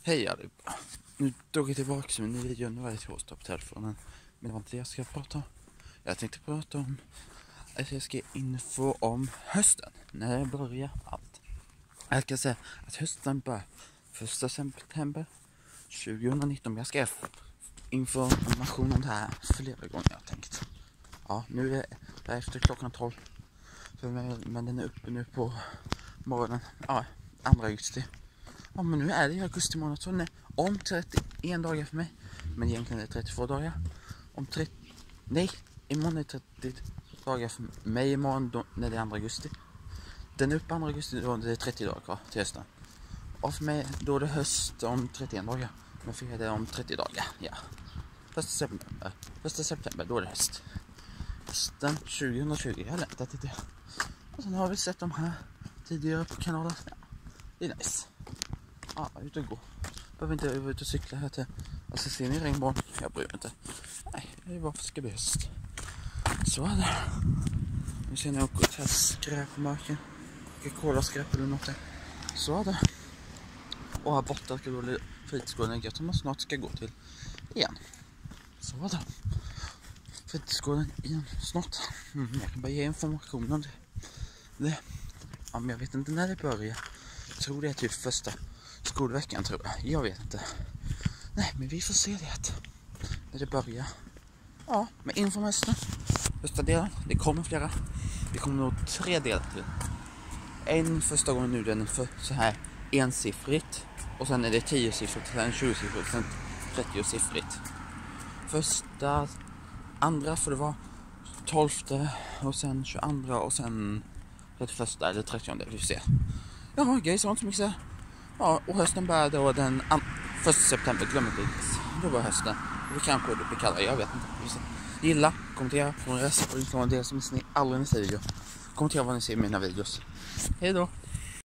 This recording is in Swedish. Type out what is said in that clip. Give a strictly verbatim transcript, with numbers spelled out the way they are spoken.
Hej allihopa. Nu tog jag tillbaka med en ny video. Nu var det torsdag på telefonen. Men det var inte det jag ska prata om. Jag tänkte prata om att jag ska info om hösten. När det börjar allt. Jag ska säga att hösten börjar första september tjugonitton. Jag ska få information om det här flera gånger jag har tänkt. Ja, nu är det efter klockan tolv. För mig, men den är uppe nu på morgonen. Ja, andra augusti. Ja, men nu är det augusti månad, så nej, om trettioen dagar för mig. Men egentligen är det trettiotvå dagar. Om trettio... Nej, imorgon är det trettio dagar för mig imorgon då, när det är andra augusti. Den är uppe andra augusti då det är trettio dagar kvar till hösten. Och för mig då är det höst om trettioen dagar. Men för är det om trettio dagar, ja. Första september, första september då är det höst. Hösten tjugohundratjugo, jag har längtat till det. Och sen har vi sett de här tidigare på kanalen. Ja, det är nice. Ja, ut och gå. Behöver inte vara ute och cykla här till. Alltså ser ni regnbarn? Jag bryr mig inte. Nej, det är varför ska bli höst. Så är det. Nu ser ni åker till skräp på marken. Coca-Cola skräp eller något. Så är det. Och här borta ska då fritidsgården jag som man snart ska gå till igen. Så är det. Fritidsgården igen snart. Mm, jag kan bara ge information om det. det. Ja, men jag vet inte när det börjar. Jag tror det är typ första skolveckan tror jag. Jag vet inte. Nej, men vi får se det. När det börjar. Ja, med info om hösten. Första delen. Det kommer flera. Det kommer nog tre delar till. En första gången nu den är för så här ensiffrigt. Och sen är det tiosiffrigt. Sen tjugosiffrigt. Sen trettiosiffrigt. Första, andra får det vara tolfte. Och sen tjugoandra. Och sen trettioförsta eller trettionde. Vi får se. Ja, grejer sånt som jag säger. Ja, och hösten börjar då den första september, glöm inte det. Då var hösten. Vi kanske det blir kallare, jag vet inte. Gilla, kommentera på en rest och det som ni aldrig ser video. Kommentera vad ni ser i mina videos. Hej då!